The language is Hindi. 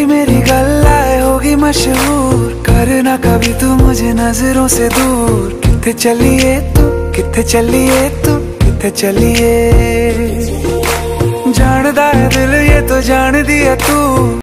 तेरी मेरी गल्लाए होगी मशहूर, करना कभी तू मुझे नजरों से दूर। किथे चलिए तू, किथे चलिए तू, किथे चलिए। जानदा है दिल ये तो जान दिया तू।